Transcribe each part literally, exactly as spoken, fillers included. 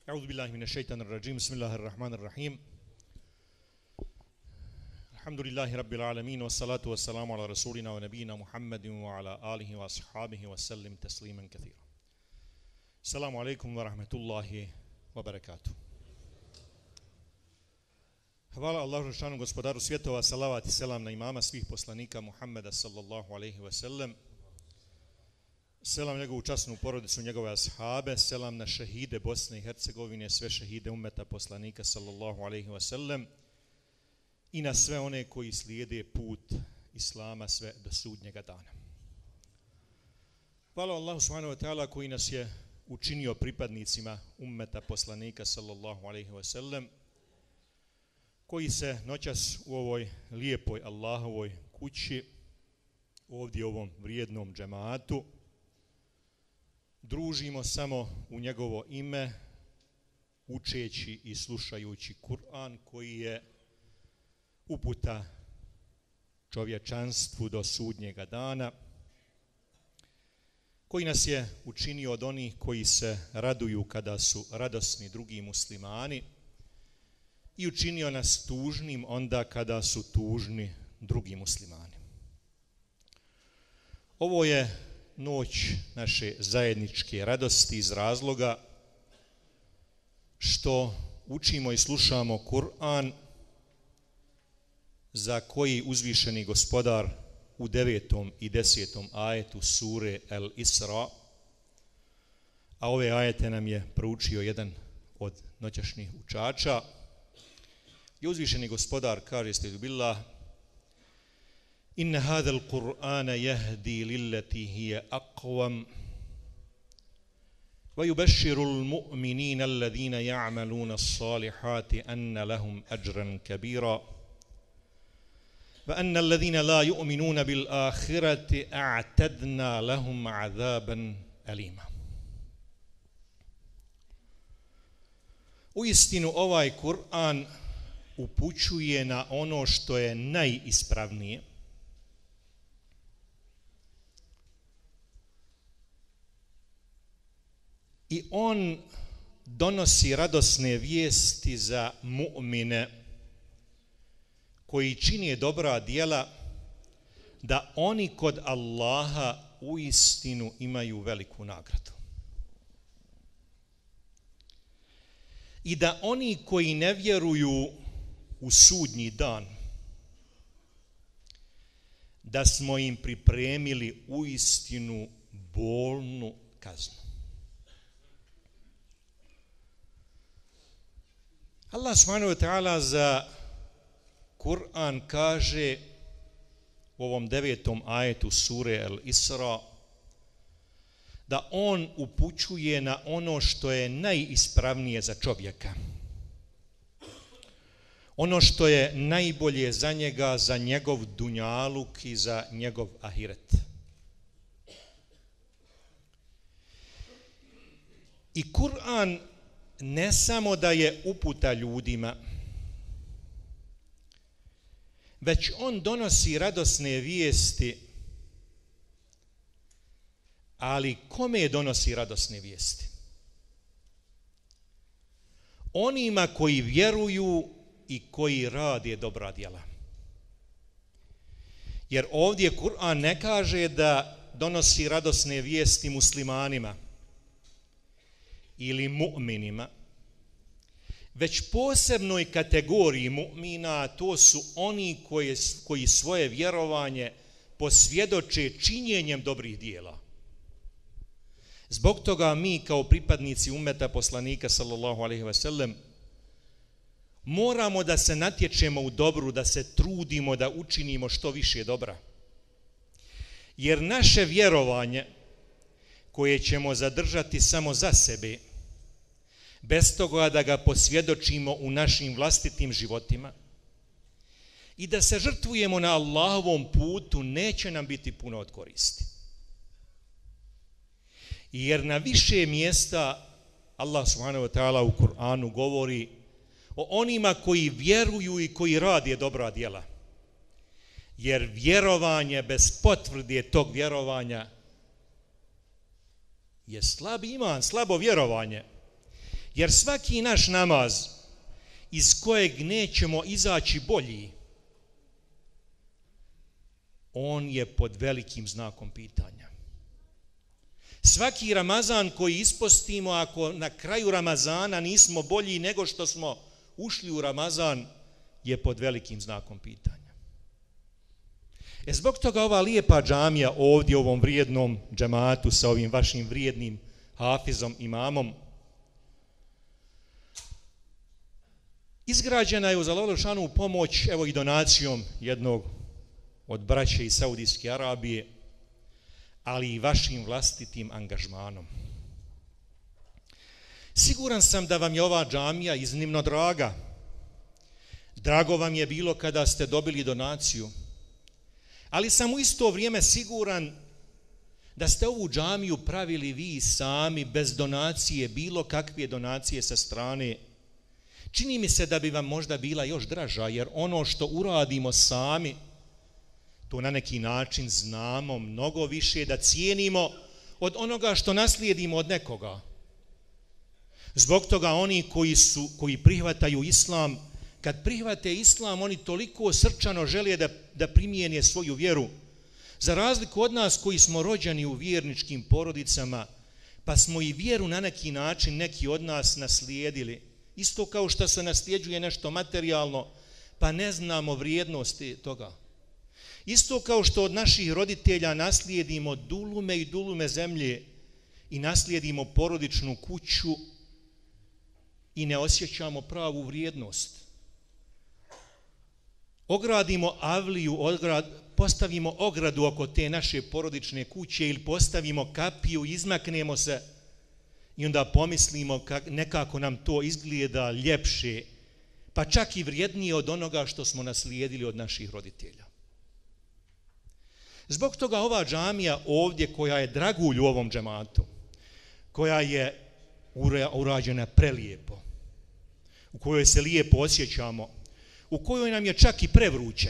أعوذ بالله من الشيطان الرجيم بسم الله الرحمن الرحيم الحمد لله رب العالمين والصلاة والسلام على رسولنا ونبينا محمد وعلى آله وأصحابه وسلم تسليما كثيرا. السلام عليكم ورحمة الله وبركاته. Hvala Allahu dželešanu gospodaru svjetova, salavat i selam na imama svih poslanika Muhammeda sallallahu alejhi ve sellem. Selam njegovu časnu porodicu, njegove ashabe, selam na šehide Bosne i Hercegovine, sve šehide ummeta poslanika sallallahu alejhi ve sellem i na sve one koji slijede put Islama sve do sudnjega dana. Hvala Allahu subhanahu wa ta'ala koji nas je učinio pripadnicima ummeta poslanika sallallahu alejhi ve sellem, koji se noćas u ovoj lijepoj Allahovoj kući, ovdje u ovom vrijednom džematu, družimo samo u njegovo ime, učeći i slušajući Kur'an koji je uputa čovječanstvu do sudnjega dana, koji nas je učinio od onih koji se raduju kada su radosni drugi muslimani i učinio nas tužnim onda kada su tužni drugi muslimani. Ovo je noć naše zajedničke radosti iz razloga što učimo i slušamo Kur'an za koji uzvišeni gospodar u devetom i desetom ajetu sure El Isra, a ove ajete nam je proučio jedan od noćašnjih učača, i uzvišeni gospodar kaže estaizu billah: Inna hadal Qur'ana yahdi lillati hiya aqwam wa yubashshiru al-mu'minina alladhina ya'maluna as-salihati anna lahum ajran kabira wa anna alladhina la yu'minuna bil akhirati a'tadna lahum 'adhaban alima. Uistinu ovaj Kur'an upućuje na ono što je najispravnije, i on donosi radosne vijesti za mu'mine koji čine dobra djela, da oni kod Allaha uistinu imaju veliku nagradu. I da oni koji ne vjeruju u sudnji dan, da smo im pripremili uistinu bolnu kaznu. Allah subhanahu wa ta'ala za Kur'an kaže u ovom devetom ajetu sure El Isra da on upućuje na ono što je najispravnije za čovjeka. Ono što je najbolje za njega, za njegov dunjaluk i za njegov ahiret. I Kur'an ne samo da je uputa ljudima, već on donosi radosne vijesti. Ali kome donosi radosne vijesti? Onima koji vjeruju i koji rade dobra djela. Jer ovdje Kur'an ne kaže da donosi radosne vijesti muslimanima ili mu'minima, već posebnoj kategoriji mu'mina, to su oni koji, koji svoje vjerovanje posvjedoče činjenjem dobrih djela. Zbog toga mi kao pripadnici ummeta poslanika sallallahu alejhi ve sellem moramo da se natječemo u dobru, da se trudimo da učinimo što više dobra. Jer naše vjerovanje koje ćemo zadržati samo za sebe, bez toga da ga posvjedočimo u našim vlastitim životima i da se žrtvujemo na Allahovom putu, neće nam biti puno od koristi. Jer na više mjesta Allah subhanahu wa ta'ala u Kur'anu govori o onima koji vjeruju i koji rade dobra djela. Jer vjerovanje bez potvrde tog vjerovanja je slab iman, slabo vjerovanje. Jer svaki naš namaz iz kojeg nećemo izaći bolji, on je pod velikim znakom pitanja. Svaki Ramazan koji ispostimo, ako na kraju Ramazana nismo bolji nego što smo ušli u Ramazan, je pod velikim znakom pitanja. E zbog toga ova lijepa džamija ovdje u ovom vrijednom džematu sa ovim vašim vrijednim hafizom, imamom, izgrađena je uz Allahovu šanu pomoć, evo i donacijom jednog od braće iz Saudijske Arabije, ali i vašim vlastitim angažmanom. Siguran sam da vam je ova džamija iznimno draga. Drago vam je bilo kada ste dobili donaciju, ali sam u isto vrijeme siguran da ste ovu džamiju pravili vi sami, bez donacije, bilo kakve donacije sa strane. Čini mi se da bi vam možda bila još draža, jer ono što uradimo sami, to na neki način znamo mnogo više da cijenimo od onoga što naslijedimo od nekoga. Zbog toga oni koji su, koji prihvataju islam, kad prihvate islam, oni toliko srčano žele da, da primijene svoju vjeru. Za razliku od nas koji smo rođeni u vjerničkim porodicama, pa smo i vjeru na neki način neki od nas naslijedili. Isto kao što se nasljeđuje nešto materijalno, pa ne znamo vrijednosti toga. Isto kao što od naših roditelja naslijedimo dulume i dulume zemlje i naslijedimo porodičnu kuću i ne osjećamo pravu vrijednost. Ogradimo avliju, ograd, postavimo ogradu oko te naše porodične kuće ili postavimo kapiju, izmaknemo se i onda pomislimo kak, nekako nam to izgleda ljepše, pa čak i vrijednije od onoga što smo naslijedili od naših roditelja. Zbog toga ova džamija ovdje, koja je dragulj u ovom džematu, koja je urađena prelijepo, u kojoj se lijepo osjećamo, u kojoj nam je čak i prevruće,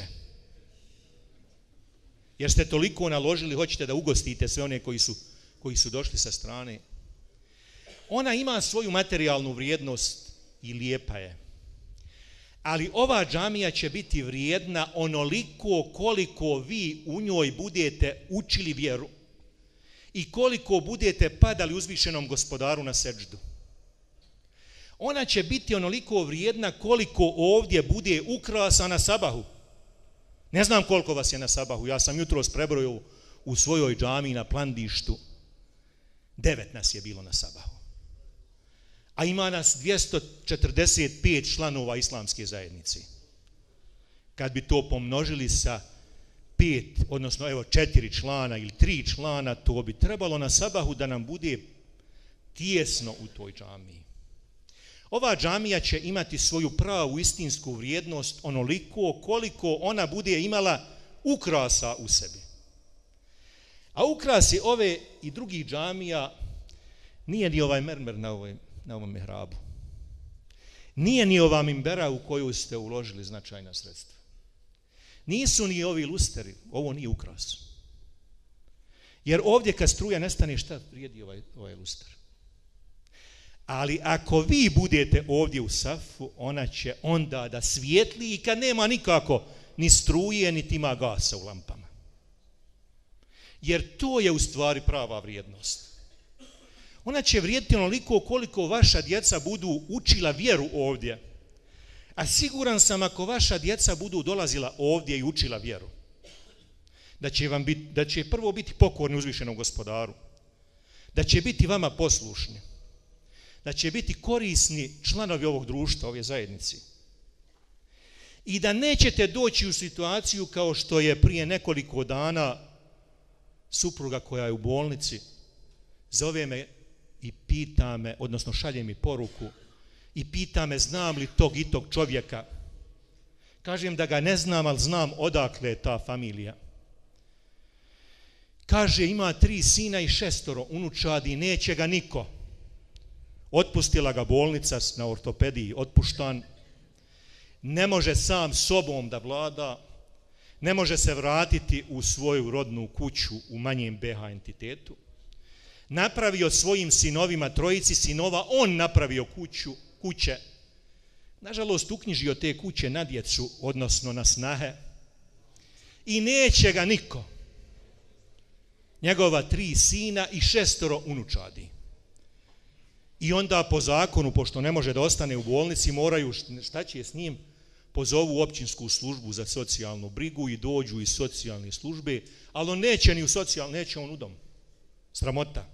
jer ste toliko naložili, hoćete da ugostite sve one koji su, koji su došli sa strane. Ona ima svoju materijalnu vrijednost i lijepa je. Ali ova džamija će biti vrijedna onoliko koliko vi u njoj budete učili vjeru i koliko budete padali uzvišenom Gospodaru na seđdu. Ona će biti onoliko vrijedna koliko ovdje bude ukrasa na sabahu. Ne znam koliko vas je na sabahu, ja sam jutros prebrojio u svojoj džamiji na Plandištu. Devet nas je bilo na sabahu. A ima nas dvjesto četrdeset pet članova islamske zajednice. Kad bi to pomnožili sa pet, odnosno evo četiri člana ili tri člana, to bi trebalo na sabahu da nam bude tijesno u toj džamiji. Ova džamija će imati svoju pravu istinsku vrijednost onoliko koliko ona bude imala ukrasa u sebi. A ukrasi ove i drugih džamija nije ni ovaj mermer na ovoj na ovom mihrabu. Nije ni ova mimbera u koju ste uložili značajna sredstva. Nisu ni ovi lusteri, ovo nije ukras. Jer ovdje kad struja nestane, šta vrijedi ovaj, ovaj luster? Ali ako vi budete ovdje u safu, ona će onda da svijetli i kad nema nikako ni struje, niti ima gasa u lampama. Jer to je u stvari prava vrijednost. Ona će vrijediti onoliko koliko vaša djeca budu učila vjeru ovdje. A siguran sam ako vaša djeca budu dolazila ovdje i učila vjeru, da će, vam biti, da će prvo biti pokorni uzvišenom Gospodaru, da će biti vama poslušni, da će biti korisni članovi ovog društva, ove zajednice. I da nećete doći u situaciju kao što je prije nekoliko dana supruga koja je u bolnici, zove me i pita me, odnosno šalje mi poruku i pita me znam li tog i tog čovjeka. Kažem da ga ne znam, ali znam odakle je ta familija. Kaže ima tri sina i šestoro unučadi, neće ga niko. Otpustila ga bolnica na ortopediji, otpuštan. Ne može sam sobom da vlada, ne može se vratiti u svoju rodnu kuću u manjem B H entitetu. napravio svojim sinovima, trojici sinova, on napravio kuću, kuće. Nažalost, uknjižio te kuće na djecu, odnosno na snahe. I neće ga niko. Njegova tri sina i šestoro unučadi. I onda po zakonu, pošto ne može da ostane u bolnici, moraju, šta će s njim, pozovu općinsku službu za socijalnu brigu i dođu iz socijalne službe, ali on neće ni u socijalnu, neće on u dom. Sramota.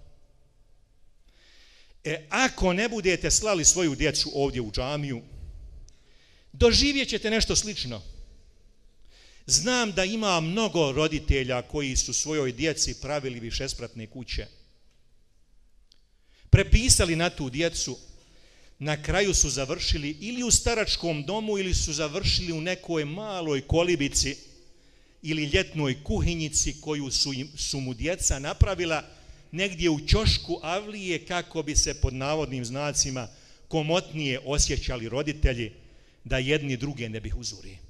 E, ako ne budete slali svoju djecu ovdje u džamiju, doživjet ćete nešto slično. Znam da ima mnogo roditelja koji su svojoj djeci pravili višespratne kuće. Prepisali na tu djecu, na kraju su završili ili u staračkom domu ili su završili u nekoj maloj kolibici ili ljetnoj kuhinjici koju su, im, su mu djeca napravila negdje u ćošku avlije kako bi se pod navodnim znacima komotnije osjećali roditelji da jedni druge ne bi uzuri.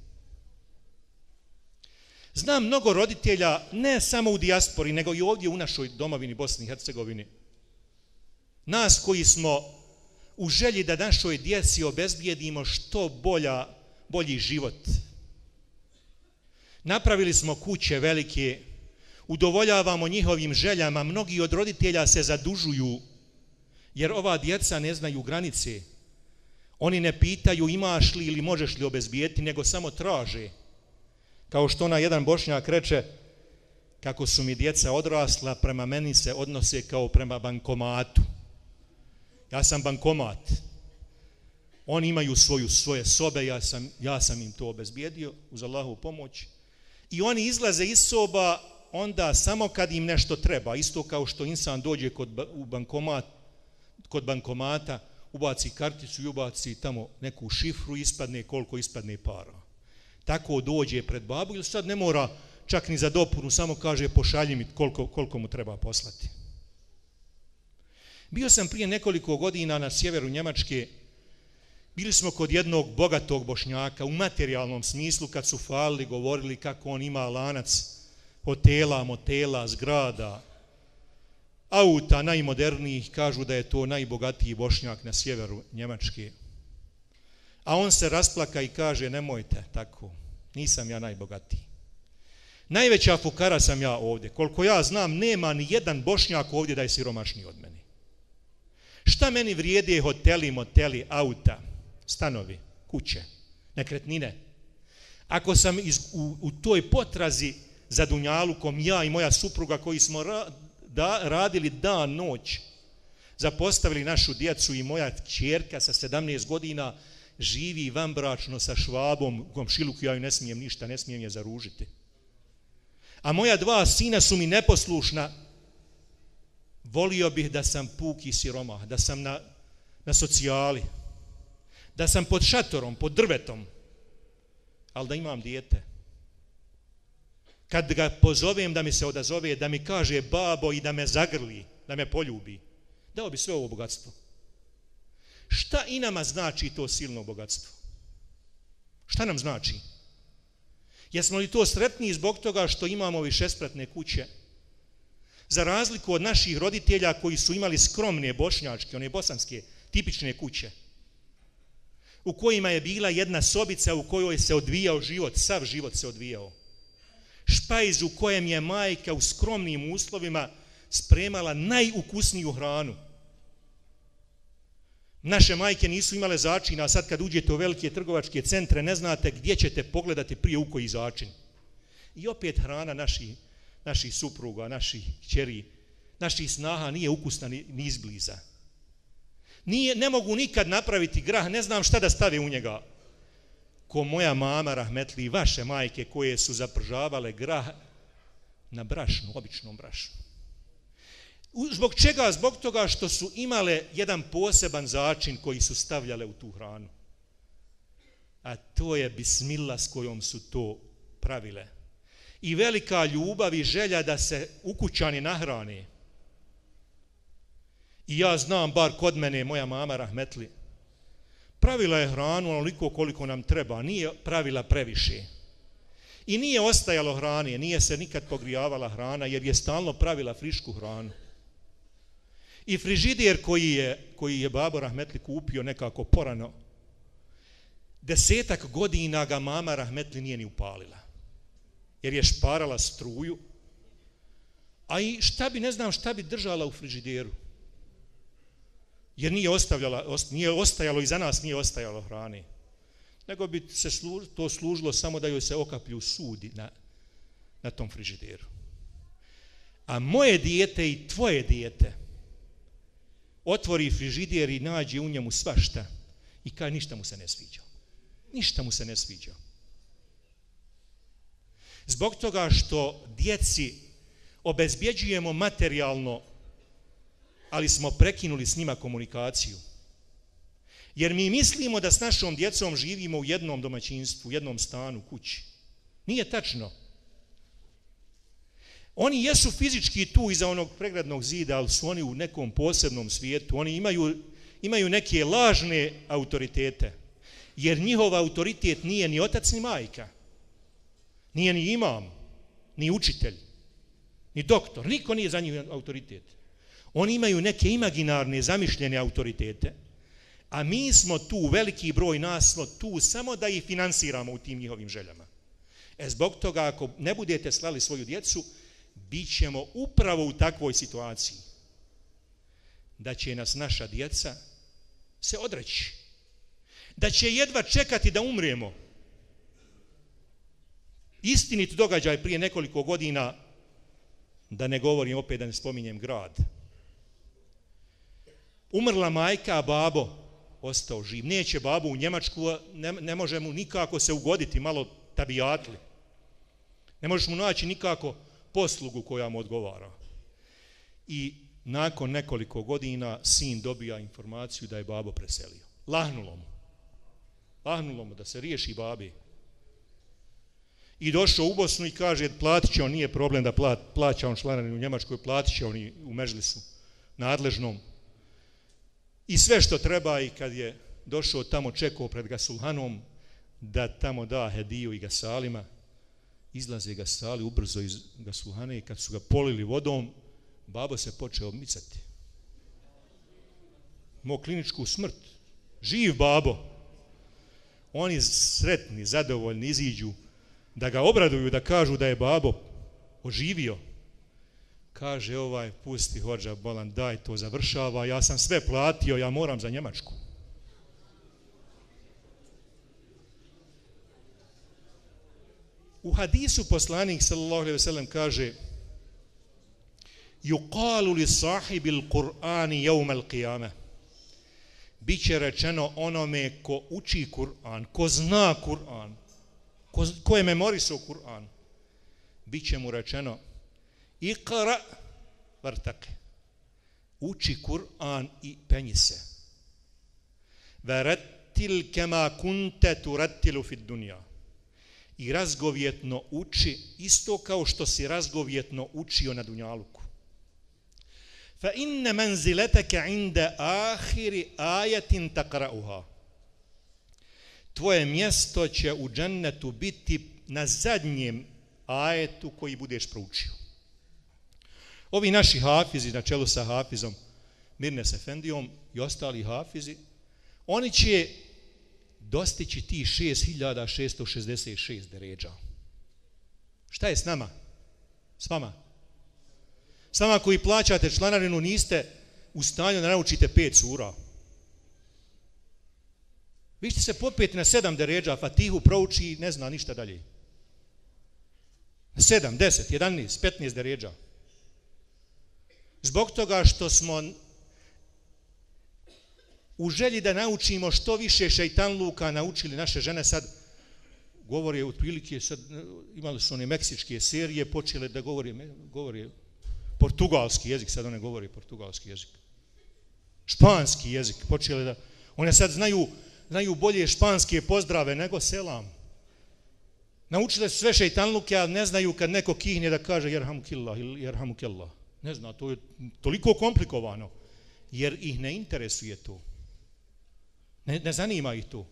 Znam mnogo roditelja, ne samo u dijaspori, nego i ovdje u našoj domovini Bosni i Hercegovini. Nas koji smo u želji da našoj djeci obezbijedimo što bolja, bolji život. Napravili smo kuće velike, udovoljavamo njihovim željama, mnogi od roditelja se zadužuju, jer ova djeca ne znaju granice. Oni ne pitaju imaš li ili možeš li obezbijeti, nego samo traže. Kao što ona jedan Bošnjak reče, kako su mi djeca odrasla, prema meni se odnose kao prema bankomatu. Ja sam bankomat. Oni imaju svoju, svoje sobe, ja sam, ja sam im to obezbijedio uz Allahovu pomoć. I oni izlaze iz soba onda samo kad im nešto treba. Isto kao što insan dođe kod, u bankomat, kod bankomata, ubaci karticu i ubaci tamo neku šifru, ispadne koliko ispadne para. Tako dođe pred babu ili sad ne mora čak ni za dopunu, samo kaže pošalji mi koliko, koliko mu treba poslati. Bio sam prije nekoliko godina na sjeveru Njemačke, bili smo kod jednog bogatog Bošnjaka u materijalnom smislu kad su falili, govorili kako on ima lanac hotela, motela, zgrada, auta najmodernijih, kažu da je to najbogatiji Bošnjak na sjeveru Njemačke. A on se rasplaka i kaže nemojte tako, nisam ja najbogatiji. Najveća fukara sam ja ovdje. Koliko ja znam, nema ni jedan Bošnjak ovdje da je siromašniji od meni. Šta meni vrijede hoteli, moteli, auta, stanovi, kuće, nekretnine? Ako sam iz, u, u toj potrazi za dunjalukom, ja i moja supruga koji smo ra, da, radili dan, noć, zapostavili našu djecu i moja kćerka sa sedamnaest godina živi vanbračno sa Švabom, u komšiluku ja ju ne smijem ništa, ne smijem je zaružiti. A moja dva sina su mi neposlušna. Volio bih da sam puki siromah, da sam na, na socijali, da sam pod šatorom, pod drvetom, ali da imam dijete. Kad ga pozovem da mi se odazove, da mi kaže babo i da me zagrli, da me poljubi, dao bi sve ovo bogatstvo. Šta i nama znači to silno bogatstvo? Šta nam znači? Jesmo li to sretni zbog toga što imamo višespratne kuće? Za razliku od naših roditelja koji su imali skromne bošnjačke, one bosanske, tipične kuće, u kojima je bila jedna sobica u kojoj se odvijao život, sav život se odvijao. Špajz u kojem je majka u skromnim uslovima spremala najukusniju hranu. Naše majke nisu imale začina, a sad kad uđete u velike trgovačke centre ne znate gdje ćete pogledati prije u koji začin. I opet hrana naših naših supruga, naših kćeri, naših snaha nije ukusna ni, ni izbliza. Nije, ne mogu nikad napraviti grah, ne znam šta da stave u njega. Ko moja mama, rahmetli, i vaše majke koje su zapržavale grah na brašnu, običnom brašnu. Zbog čega? Zbog toga što su imale jedan poseban začin koji su stavljale u tu hranu. A to je bismillah s kojom su to pravile. I velika ljubav i želja da se ukućani nahrane. I ja znam, bar kod mene, moja mama rahmetli, pravila je hranu onoliko koliko nam treba, nije pravila previše. I nije ostajalo hrane, nije se nikad pogrijavala hrana, jer je stalno pravila frišku hranu. I frižider koji je, koji je babo rahmetli kupio nekako porano, desetak godina ga mama rahmetli nije ni upalila. Jer je šparala struju, a i šta bi, ne znam šta bi držala u frižideru. Jer nije ostavljala, nije ostajalo, iza nas nije ostajalo hrane. Nego bi se služ, to služilo samo da joj se okaplju sudi na, na tom frižideru. A moje dijete i tvoje dijete otvori frižider i nađe u njemu svašta i kaže ništa mu se ne sviđa. Ništa mu se ne sviđa. Zbog toga što djeci obezbjeđujemo materijalno, ali smo prekinuli s njima komunikaciju. Jer mi mislimo da s našom djecom živimo u jednom domaćinstvu, u jednom stanu, kući. Nije tačno. Oni jesu fizički tu iza onog pregradnog zida, ali su oni u nekom posebnom svijetu. Oni imaju, imaju neke lažne autoritete. Jer njihov autoritet nije ni otac ni majka. Nije ni imam, ni učitelj, ni doktor. Niko nije za njih autoritet. Oni imaju neke imaginarne, zamišljene autoritete. A mi smo tu, veliki broj nas smo tu samo da ih finansiramo u tim njihovim željama. E zbog toga, ako ne budete slali svoju djecu, bit ćemo upravo u takvoj situaciji da će nas naša djeca se odreći. Da će jedva čekati da umremo. Istinit događaj prije nekoliko godina, da ne govorim opet, da ne spominjem grad. Umrla majka, a babo ostao živ. Neće babo u Njemačku, ne, ne može mu nikako se ugoditi, malo tabijatli. Ne možeš mu naći nikako poslugu koja mu odgovara. I nakon nekoliko godina sin dobija informaciju da je babo preselio. Lahnulo mu. Lahnulo mu da se riješi babi. I došao u Bosnu i kaže, platit će on, nije problem da plat, plaća on članarinu u Njemačkoj, platit će on i u Međlisu nadležnom. I sve što treba, i kad je došao tamo, čekao pred Gasulhanom da tamo da hediju i gasalima, izlaze gasali ubrzo iz Gasulhane i kad su ga polili vodom, babo se počeo micati. Imao kliničku smrt. Živ babo. Oni sretni, zadovoljni, iziđu da ga obraduju, da kažu da je babo oživio. Kaže ovaj, pusti hođa bolan, daj to završava, ja sam sve platio, ja moram za Njemačku. U hadisu poslanik sallallahu alejhi ve sellem kaže: "Yuqalu li sahibil Qur'ani yawm al-qiyamah." Biće rečeno onome ko uči Kur'an, ko zna Kur'an, ko, ko je memorisao Kur'an, biće mu rečeno: "Iqra vartaqi." Uči Kur'an i penji se. "Varattil kama kunta turattilu fid dunya." I razgovjetno uči isto kao što si razgovjetno učio na dunjaluku. Fa inna manzilataka inda akhiri ayatin taqra'uha. Tvoje mjesto će u džennetu biti na zadnjem ajetu koji budeš proučio. Ovi naši hafizi, na čelu sa hafizom Mirnes Efendijom i ostali hafizi, oni će dostići ti šest hiljada šesto šezdeset šest deređa. Šta je s nama? S vama? S vama koji plaćate članarinu niste u stanju da naučite pet sura. Vi ćete se popeti na sedam deređa, Fatihu prouči i ne zna ništa dalje. Sedam, deset, jedanaest, petnaest deređa. Zbog toga što smo u želji da naučimo što više šejtanluka naučili naše žene, sad govore otprilike, sad imali su one meksičke serije, počele da govore, govore portugalski jezik, sad one govore portugalski jezik. Španski jezik, počele da, one sad znaju, znaju bolje španske pozdrave nego selam. Naučile su sve šejtanluke, a ne znaju kad neko kihne da kaže jerhamukillah ili jerhamukillah. Ne zna, to je toliko komplikovano, jer ih ne interesuje to. Ne, ne zanima ih to.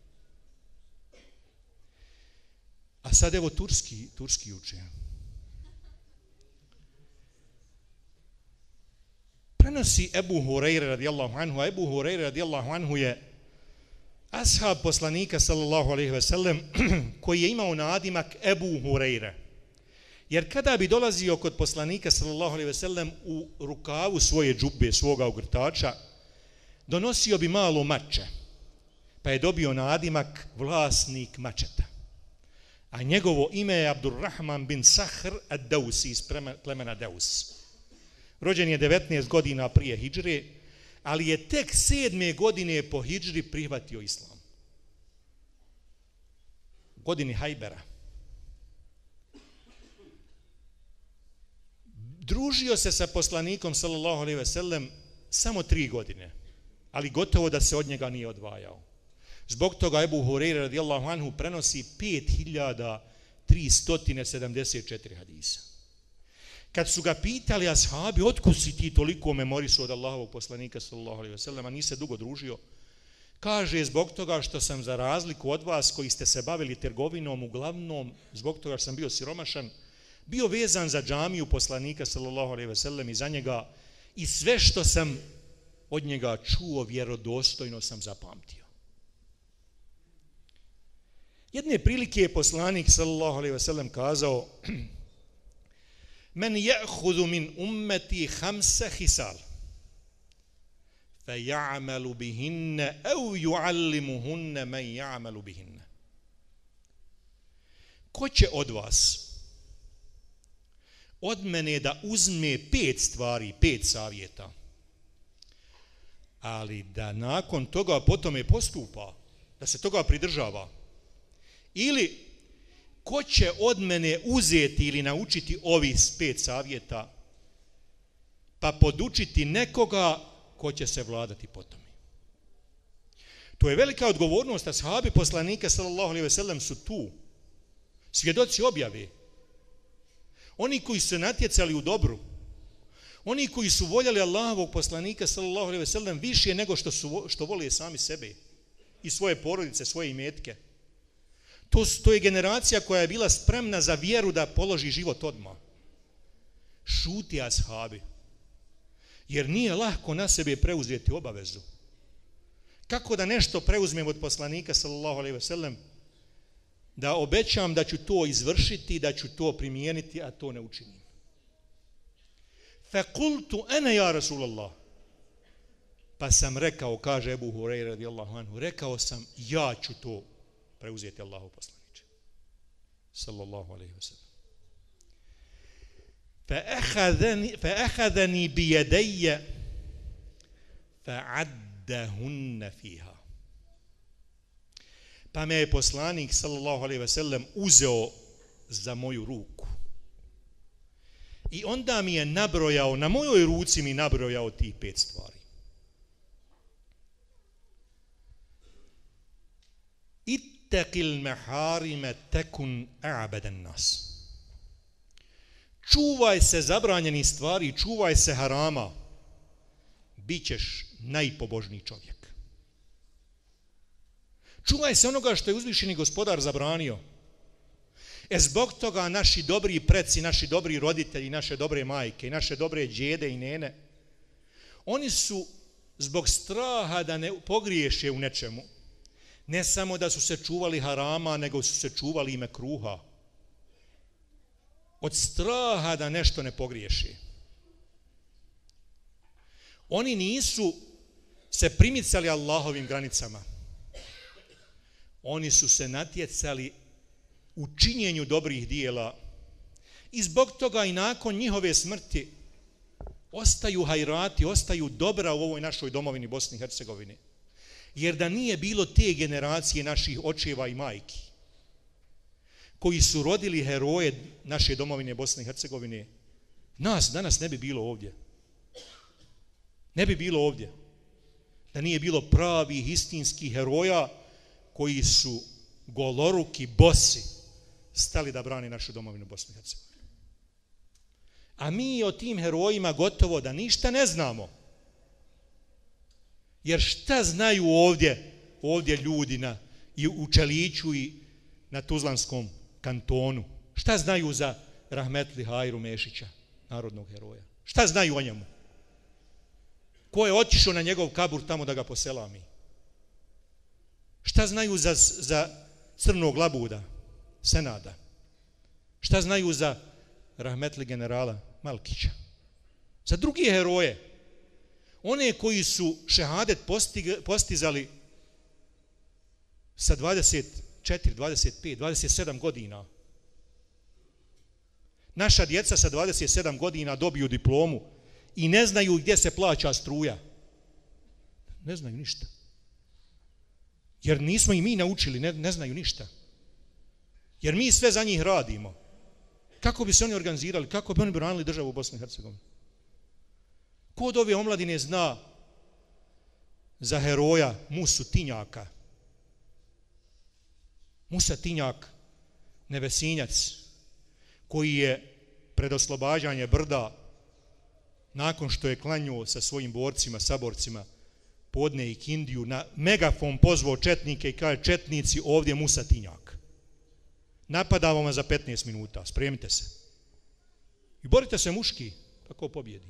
A sad evo turski, turski uče. Pre Prenosi Ebu Hureyre radijallahu anhu, a Ebu Hureyre radijallahu anhu je ashab poslanika sallallahu alejhi ve sellem koji je imao nadimak Ebu Hureyre. Jer kada bi dolazio kod poslanika sallallahu alejhi ve sellem u rukavu svoje džubbe, svoga ogrtača, donosio bi malo mače, pa je dobio nadimak vlasnik mačeta. A njegovo ime je Abdurrahman bin Sahr ad-Dausi iz plemena Daus. Rođen je devetnaest godina prije hidžre, ali je tek sedme godine po hidžri prihvatio islam. Godini Hajbera. Družio se sa poslanikom sallallahu alejhi ve sellem samo tri godine, ali gotovo da se od njega nije odvajao. Zbog toga Ebu Hureyre radijallahu anhu prenosi pet hiljada tristo sedamdeset četiri hadisa. Kad su ga pitali ashabi, otkud si ti toliko memorisu od Allahovog poslanika sallallahu alejhi ve sellem, a nisi se dugo družio, kaže zbog toga što sam za razliku od vas koji ste se bavili trgovinom, uglavnom zbog toga što sam bio siromašan, bio vezan za džamiju poslanika sallallahu alejhi ve sellem i za njega, i sve što sam od njega čuo vjerodostojno sam zapamtio. Jedne prilike je poslanik sallallahu alejhi ve sellem kazao: Men ya'khudhu min ummati khamsa khisal fa ya'malu bihinna aw yu'allimuhunna man ya'malu bihinna. Ko će od vas od mene da uzme pet stvari, pet savjeta, ali da nakon toga potom je postupa, da se toga pridržava, ili ko će od mene uzeti ili naučiti ovih pet savjeta, pa podučiti nekoga ko će se vladati po tome. To je velika odgovornost, ashabi poslanika sallallahu alejhi ve sellem su tu, svjedoci objave. Oni koji su natjecali u dobru, oni koji su voljeli Allahovog poslanika sallallahu alejhi ve sellem više nego što, su, što vole sami sebe i svoje porodice, svoje imetke. To, to je generacija koja je bila spremna za vjeru da položi život odmah. Šuti ashabi. Jer nije lahko na sebe preuzeti obavezu. Kako da nešto preuzmem od poslanika sallallahu alejhi ve sellem, da obećam da ću to izvršiti, da ću to primijeniti, a to ne učinim. Fakultu ene ja Rasulallah. Pa sam rekao, kaže Ebu Hureyre radijallahu anhu, rekao sam, ja ću to preuzeti, Allahov poslaniče sallallahu alejhi ve sellem. Fa akhadhani bi yadayya fa addahunna fiha. Pa me je poslanik sallallahu alejhi ve sellem uzeo za moju ruku i onda mi je nabrojao, na mojoj ruci mi nabrojao tih pet stvari. Ittaqil maharime tekun a'badan nas. Čuvaj se zabranjenih stvari, čuvaj se harama, bit ćeš najpobožniji čovjek. Čuvaj se onoga što je uzvišeni gospodar zabranio. E zbog toga naši dobri preci, naši dobri roditelji, naše dobre majke i naše dobre djede i nene, oni su zbog straha da ne pogriješe u nečemu, ne samo da su se čuvali harama, nego su se čuvali i mekruha. Od straha da nešto ne pogriješi. Oni nisu se primicali Allahovim granicama. Oni su se natjecali u činjenju dobrih dijela i zbog toga i nakon njihove smrti ostaju hajrati, ostaju dobra u ovoj našoj domovini Bosni i Hercegovini. Jer da nije bilo te generacije naših očeva i majki koji su rodili heroje naše domovine Bosne i Hercegovine, nas danas ne bi bilo ovdje. Ne bi bilo ovdje. Da nije bilo pravih, istinskih heroja koji su goloruki, bosi, stali da brani našu domovinu Bosnu i Hercegovinu. A mi o tim herojima gotovo da ništa ne znamo. Jer šta znaju ovdje, ovdje ljudi na, i u Čeliću i na Tuzlanskom kantonu? Šta znaju za Rahmetli Hajru Mešića, narodnog heroja? Šta znaju o njemu? Ko je otišao na njegov kabur tamo da ga poselami? Šta znaju za, za crnog labuda, Senada? Šta znaju za rahmetli generala Malkića? Za druge heroje. One koji su šehadet postizali sa dvadeset četiri, dvadeset pet, dvadeset sedam godina. Naša djeca sa dvadeset sedam godina dobiju diplomu i ne znaju gdje se plaća struja. Ne znaju ništa. Jer nismo i mi naučili, ne, ne znaju ništa. Jer mi sve za njih radimo. Kako bi se oni organizirali, kako bi oni branili državu u Bosni i Hercegovini? Ko od ove omladine zna za heroja Musu Tinjaka? Musa Tinjak, Nevesinjac, koji je pred oslobađanje Brda, nakon što je klanjuo sa svojim borcima, saborcima, podne i kindiju, na megafon pozvao četnike i kaže: četnici, ovdje Musa Tinjak. Napadamo vas za petnaest minuta, spremite se. I borite se muški, pa ko pobjedi?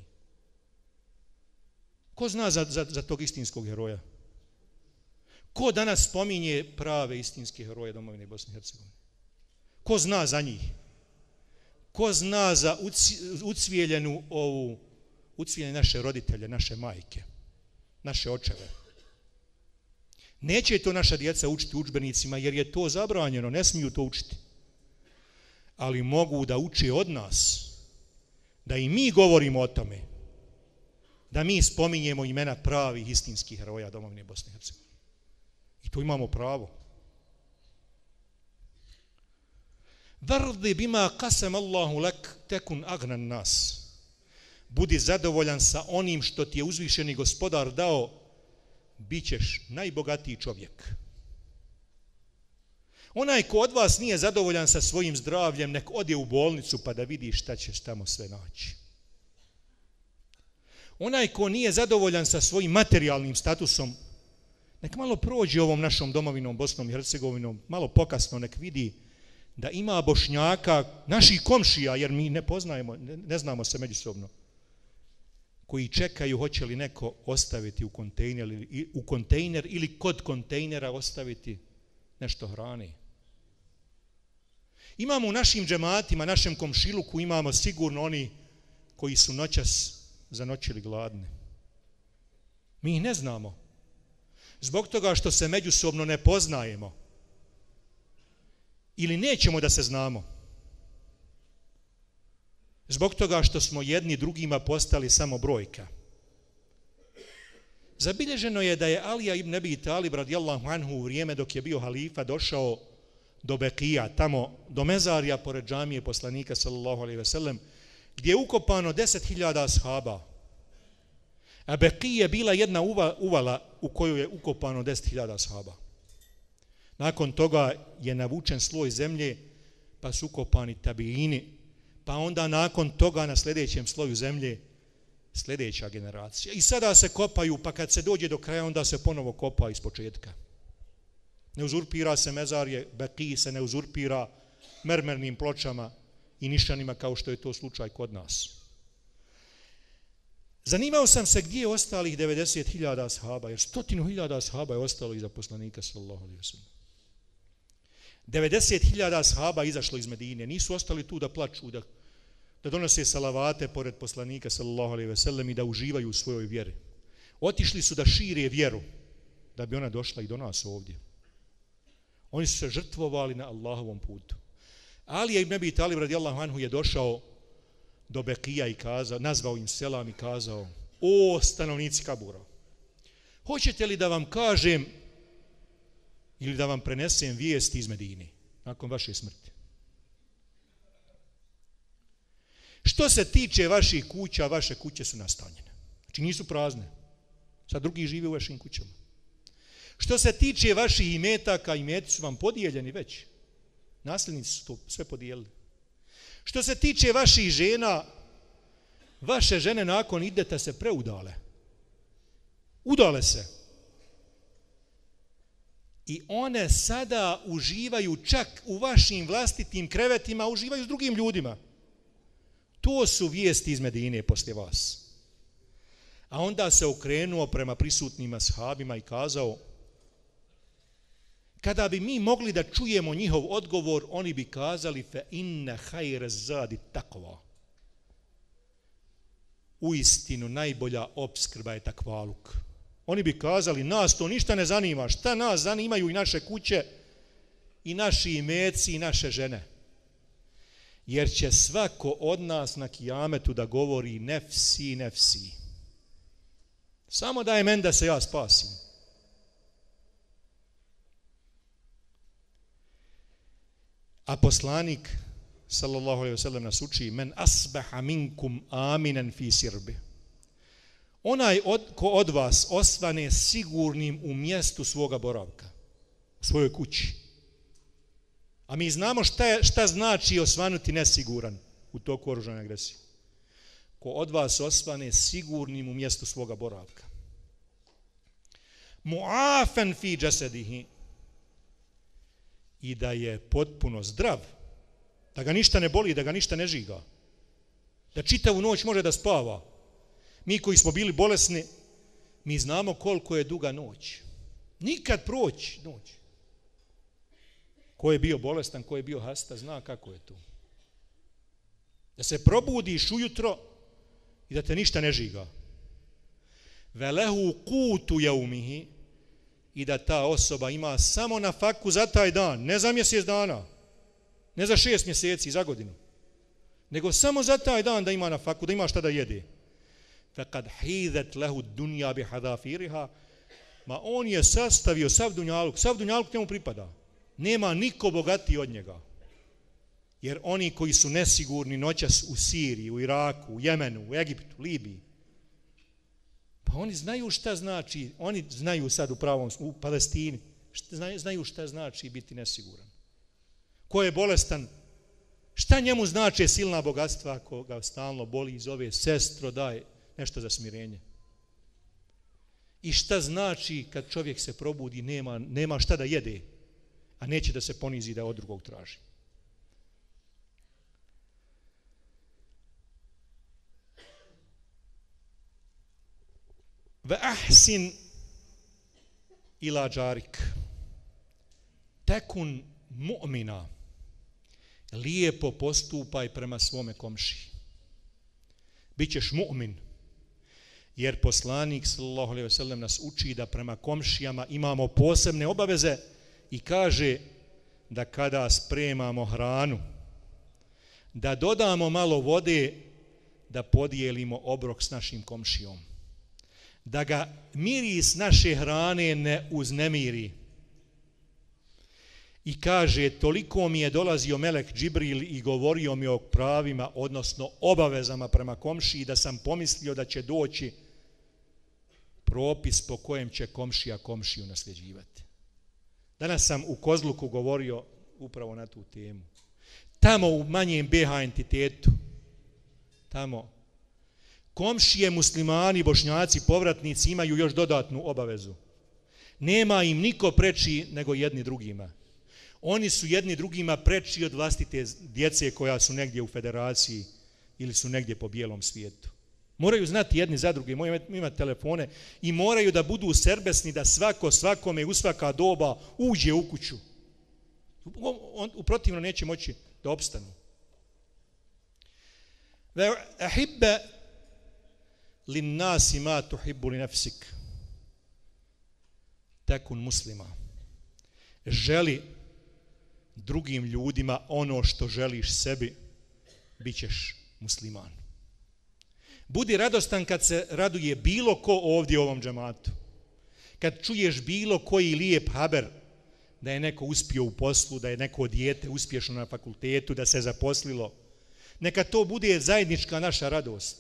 Ko zna za, za, za tog istinskog heroja? Ko danas spominje prave istinske heroje domovine Bosne i Hercegovine? Ko zna za njih? Ko zna za ucvijeljenu ovu, ucvijeljene naše roditelje, naše majke, naše očeve? Neće to naša djeca učiti udžbenicima jer je to zabranjeno, ne smiju to učiti. Ali mogu da uče od nas, da i mi govorimo o tome, da mi spominjemo imena pravih istinskih heroja domovine Bosne i Hercegovine. I to imamo pravo. Vardi bima qasam Allahu lak tekun agnan nas. Budi zadovoljan sa onim što ti je uzvišeni gospodar dao, bit ćeš najbogatiji čovjek. Onaj ko od vas nije zadovoljan sa svojim zdravljem, nek ode u bolnicu pa da vidi šta ćeš tamo sve naći. Onaj ko nije zadovoljan sa svojim materijalnim statusom, nek malo prođe ovom našom domovinom Bosnom i Hercegovinom, malo pokasno nek vidi da ima Bošnjaka, naših komšija, jer mi ne poznajemo, ne, ne znamo se međusobno, koji čekaju hoće li neko ostaviti u kontejner, ili, u kontejner ili kod kontejnera ostaviti nešto hrane. Imamo u našim džematima, našem komšiluku, imamo sigurno oni koji su noćas zanoćili gladni. Mi ih ne znamo. Zbog toga što se međusobno ne poznajemo. Ili nećemo da se znamo. Zbog toga što smo jedni drugima postali samo brojka. Zabilježeno je da je Alija ibn Abi Talib radijallahu anhu u vrijeme dok je bio halifa došao do Bekija, tamo do mezarja pored džamije poslanika sallallahu alejhi ve sellem, gdje je ukopano deset hiljada ashaba. A Bekij je bila jedna uvala u kojoj je ukopano deset hiljada ashaba. Nakon toga je navučen sloj zemlje, pa su ukopani tabiini, pa onda nakon toga na sljedećem sloju zemlje sljedeća generacija. I sada se kopaju, pa kad se dođe do kraja, onda se ponovo kopa iz početka. Ne uzurpira se mezarje, Bekij se ne uzurpira mermernim pločama i nišanima kao što je to slučaj kod nas. Zanimao sam se gdje je ostalih devedeset hiljada ashaba, jer stotinu hiljada ashaba je ostalo iza poslanika sallallahu alejhi ve sellem. devedeset hiljada ashaba izašlo iz Medine, nisu ostali tu da plaču, da, da donose salavate pored poslanika sallallahu alejhi ve sellem i da uživaju u svojoj vjeri. Otišli su da šire vjeru, da bi ona došla i do nas ovdje. Oni su se žrtvovali na Allahovom putu. Alija ibn Abi Talib radijallahu anhu je došao do Bekija i kazao, nazvao im selam i kazao: o stanovnici kabura, hoćete li da vam kažem ili da vam prenesem vijesti iz Medine nakon vaše smrti? Što se tiče vaših kuća, vaše kuće su nastanjene. Znači nisu prazne. Sad drugi žive u vašim kućama. Što se tiče vaših imetaka, imeti su vam podijeljeni već. Nasljednici su to sve podijelili. Što se tiče vaših žena, vaše žene nakon ideta se preudale. Udale se. I one sada uživaju čak u vašim vlastitim krevetima, uživaju s drugim ljudima. To su vijesti iz Medine poslije vas. A onda se okrenuo prema prisutnim ashabima i kazao, kada bi mi mogli da čujemo njihov odgovor, oni bi kazali fe inne hajre zadi takva. Uistinu najbolja opskrba je takvaluk. Oni bi kazali, nas to ništa ne zanima, šta nas zanimaju i naše kuće, i naši imeci, i naše žene. Jer će svako od nas na kijametu da govori nefsi, nefsi. Samo daj meni da se ja spasim. A poslanik sallallahu alejhi ve sellem nas uči men asbaha minkum aminan fi sirbi. Onaj od, ko od vas osvane sigurnim u mjestu svoga boravka, u svojoj kući. A mi znamo šta, je, šta znači osvanuti nesiguran u toku oružane agresije. Ko od vas osvane sigurnim u mjestu svoga boravka. Mu'afen fi jasadihi. I da je potpuno zdrav, da ga ništa ne boli, da ga ništa ne žiga, da čitavu noć može da spava. Mi koji smo bili bolesni, mi znamo koliko je duga noć. Nikad proći noć. Ko je bio bolestan, ko je bio hasta, zna kako je to. Da se probudiš ujutro i da te ništa ne žiga. Velehu kutu jaumihi, i da ta osoba ima samo na faku za taj dan, ne za mjesec dana, ne za šest mjeseci, za godinu, nego samo za taj dan da ima na faku, da ima šta da jede. Fekad hidet lehu dunja bi hadafiriha, ma on je sastavio sav dunjaluk, sav dunjaluk njemu pripada. Nema niko bogatiji od njega. Jer oni koji su nesigurni noćas u Siriji, u Iraku, u Jemenu, u Egiptu, Libiji, pa oni znaju šta znači, oni znaju sad u pravom, u Palestini, šta, znaju šta znači biti nesiguran. Ko je bolestan, šta njemu znači silna bogatstva ako ga stalno boli i zove sestro, daj nešto za smirenje. I šta znači kad čovjek se probudi, nema, nema šta da jede, a neće da se ponizi da od drugog traži. Ve ahsin ila džarik. Tekun mu'mina. Lijepo postupaj prema svome komšiji. Bićeš mu'min. Jer poslanik sallallahu alejhi ve sellem nas uči da prema komšijama imamo posebne obaveze i kaže da kada spremamo hranu, da dodamo malo vode, da podijelimo obrok s našim komšijom. Da ga miris naše hrane ne uznemiri. I kaže, toliko mi je dolazio melek Džibril i govorio mi o pravima, odnosno obavezama prema komšiji, da sam pomislio da će doći propis po kojem će komšija komšiju nasljeđivati. Danas sam u Kozluku govorio upravo na tu temu. Tamo u manjem B H entitetu, tamo komšije muslimani, bošnjaci, povratnici imaju još dodatnu obavezu. Nema im niko preči nego jedni drugima. Oni su jedni drugima preči od vlastite djece koja su negdje u federaciji ili su negdje po bijelom svijetu. Moraju znati jedni za druge, moraju imati telefone i moraju da budu serbesni da svako svakome u svaka doba uđe u kuću. U protivno neće moći da opstanu. Ve ahibbe lin nasi ma tuhibbu li nafsik. Tekun muslima. Želi drugim ljudima ono što želiš sebi, bit ćeš musliman. Budi radostan kad se raduje bilo ko ovdje u ovom džematu. Kad čuješ bilo koji lijep haber da je neko uspio u poslu, da je neko dijete uspješno na fakultetu, da se zaposlilo. Neka to bude zajednička naša radost.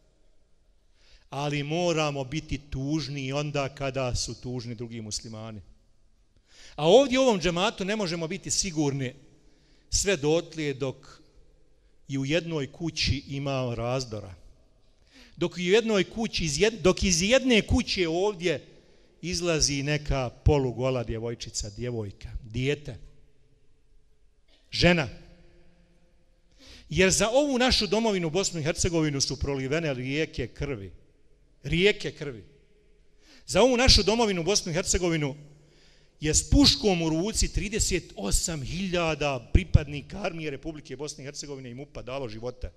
Ali moramo biti tužni onda kada su tužni drugi muslimani. A ovdje u ovom džematu ne možemo biti sigurni sve dotlije dok i u jednoj kući ima razdora. Dok u jednoj kući, dok iz jedne kuće ovdje izlazi neka polugola djevojčica, djevojka, dijete, žena. Jer za ovu našu domovinu Bosnu i Hercegovinu su prolivene rijeke krvi. rijeke krvi. Za ovu našu domovinu, Bosnu i Hercegovinu, je s puškom u ruci trideset osam hiljada pripadnika armije Republike Bosne i Hercegovine i MUP-a dalo života.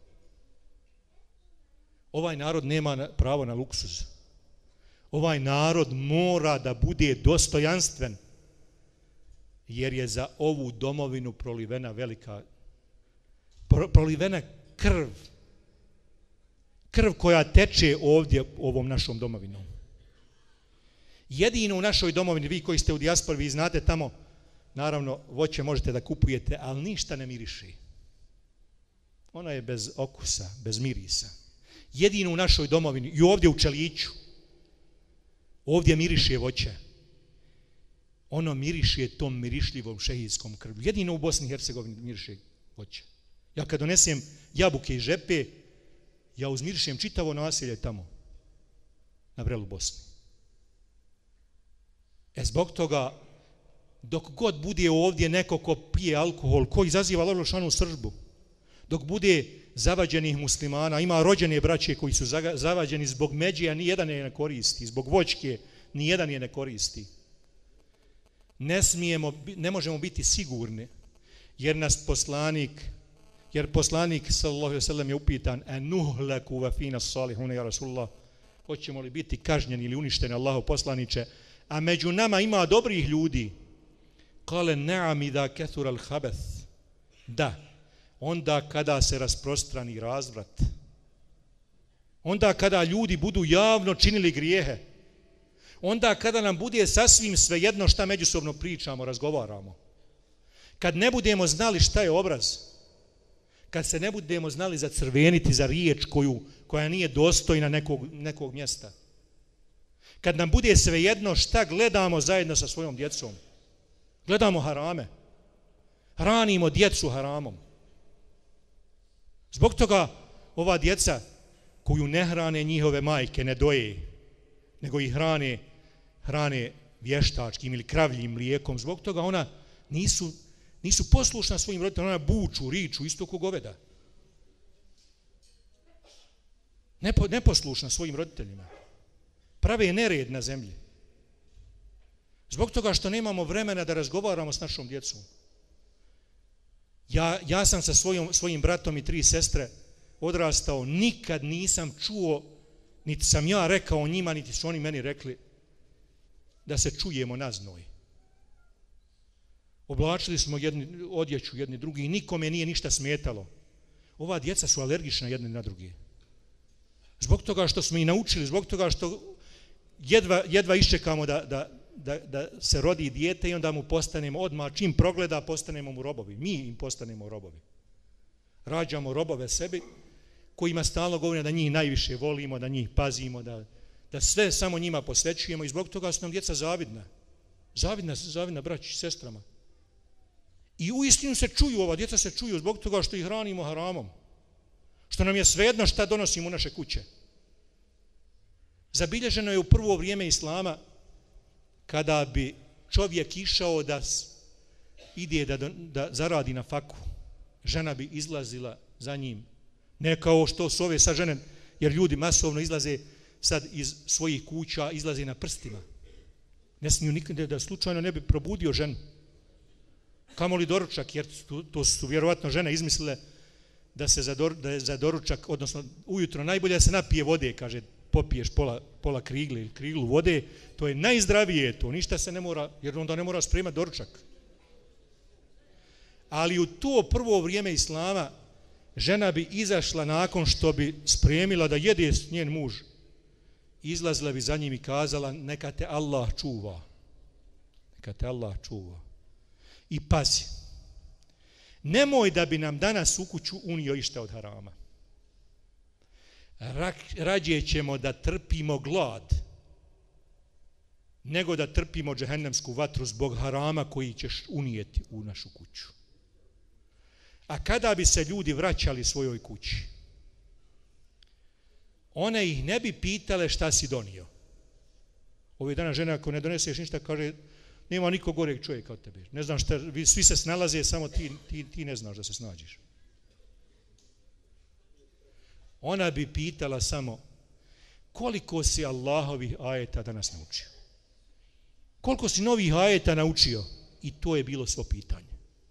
Ovaj narod nema pravo na luksuz. Ovaj narod mora da bude dostojanstven, jer je za ovu domovinu prolivena velika, prolivena krv. Krv koja teče ovdje ovom našom domovinom. Jedino u našoj domovini, vi koji ste u dijaspori, vi znate tamo, naravno, voće možete da kupujete, ali ništa ne miriše. Ona je bez okusa, bez mirisa. Jedino u našoj domovini, i ovdje u Čeliću, ovdje miriše voće. Ono miriše tom mirišljivom šehidskom krvlju. Jedino u Bosni i Hercegovini miriše voće. Ja kad donesem jabuke iz žepe, ja uzmirišem čitavo naselje tamo, na vrelu Bosni. E zbog toga, dok god bude ovdje neko ko pije alkohol, ko izaziva lošanu sržbu, dok bude zavađenih muslimana, ima rođene braće koji su zavađeni zbog međe, a nijedan je ne koristi, zbog voćke, nijedan je ne koristi. Ne smijemo, ne možemo biti sigurni, jer nas poslanik, jer poslanik sallallahu alejhi ve sellem je upitan: "Enuhlaku wa fina salihun ya Rasulullah?" Hoćemo li biti kažnjeni ili uništeni, Allahov poslanice, a među nama ima dobrih ljudi? Kale na'am idha kathura al-khabath. Da, onda kada se rasprostrani razvrat. Onda kada ljudi budu javno činili grijehe. Onda kada nam bude sasvim svejedno šta međusobno pričamo, razgovaramo. Kad ne budemo znali šta je obraz. Kad se ne budemo znali zacrveniti za riječ koju, koja nije dostojna nekog, nekog mjesta. Kad nam bude svejedno šta gledamo zajedno sa svojom djecom. Gledamo harame. Hranimo djecu haramom. Zbog toga ova djeca koju ne hrane njihove majke, ne doje, nego ih hrane, hrane vještačkim ili kravljim mlijekom, zbog toga ona nisu, nisu poslušna svojim roditeljima, ona buču, riču, isto ko goveda. Nepo, neposlušna svojim roditeljima. Prave nered na zemlji. Zbog toga što nemamo vremena da razgovaramo s našom djecom. Ja, ja sam sa svojim, svojim bratom i tri sestre odrastao, nikad nisam čuo, niti sam ja rekao njima, niti su oni meni rekli da se čujemo na znoj. Oblačili smo jedni, odjeću jedni drugi i nikome nije ništa smetalo. Ova djeca su alergična jedni na drugi. Zbog toga što smo i naučili, zbog toga što jedva, jedva iščekamo da, da, da, da se rodi dijete i onda mu postanemo odmah, čim progleda, postanemo mu robovi. Mi im postanemo robovi. Rađamo robove sebi, kojima stalno govorimo da njih najviše volimo, da njih pazimo, da, da sve samo njima posvećujemo i zbog toga su nam djeca zavidna. Zavidna, zavidna braći, sestrama. I uistinu se čuju, ova djeca se čuju zbog toga što ih hranimo haramom. Što nam je svejedno šta donosimo u naše kuće. Zabilježeno je u prvo vrijeme Islama kada bi čovjek išao da ide da, da zaradi na faku, žena bi izlazila za njim. Ne kao što su ove sad žene, jer ljudi masovno izlaze sad iz svojih kuća, izlaze na prstima. Ne smiju nikada da slučajno ne bi probudio ženu. Kamoli doručak, jer to, to su vjerovatno žene izmislile da se za, dor, da je za doručak, odnosno ujutro najbolje da se napije vode, kaže, popiješ pola, pola krigle ili kriglu vode, to je najzdravije, to ništa se ne mora, jer onda ne mora spremati doručak. Ali u to prvo vrijeme Islama žena bi izašla nakon što bi spremila da jede njen muž. Izlazila bi za njim i kazala: neka te Allah čuva. Neka te Allah čuva. I pazi, nemoj da bi nam danas u kuću unio išta od harama. Rađe ćemo da trpimo glad nego da trpimo džehennemsku vatru zbog harama koji ćeš unijeti u našu kuću. A kada bi se ljudi vraćali svojoj kući, one ih ne bi pitale šta si donio. Ove dana žena, ako ne doneseš ništa, kaže: nema niko goreg čovjeka od tebe. Ne znam šta, svi se snalaze, samo ti, ti, ti ne znaš da se snađiš. Ona bi pitala samo: koliko si Allahovih ajeta danas naučio? Koliko si novih ajeta naučio? I to je bilo svo pitanje.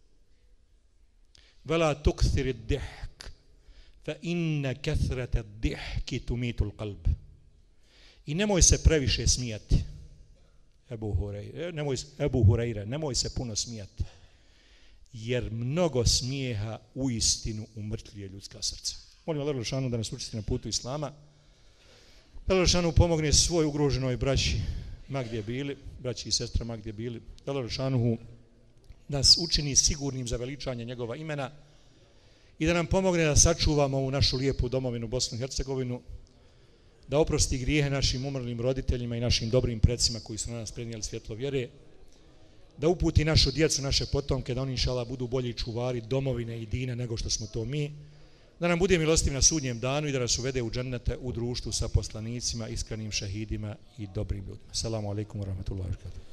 Vela tukthir dihk, fa inna kathrata dihki tumitul qalb. I nemoj se previše smijati. Ebu Hurajra, nemoj, Ebu Hurajra, nemoj se puno smijati. Jer mnogo smijeha uistinu umrtljuje ljudska srca. Molim Allah Đelešanu da nas učiti na putu Islama. Allah Đelešanu pomogne svoj ugroženoj braći ma gdje bili, braći i sestra ma gdje bili. Allah Đelešanu nas učini sigurnim za veličanje njegova imena i da nam pomogne da sačuvamo ovu našu lijepu domovinu Bosnu i Hercegovinu, da oprosti grijehe našim umrlim roditeljima i našim dobrim predsima koji su na nas prenijeli svjetlo vjere, da uputi našu djecu, naše potomke, da oni inšallah budu bolji čuvari domovine i dina nego što smo to mi, da nam bude milostiv na sudnjem danu i da nas uvede u džennete u društvu sa poslanicima, iskrenim šehidima i dobrim ljudima. Assalamu alaikum wa rahmatullahi wa barakatuh.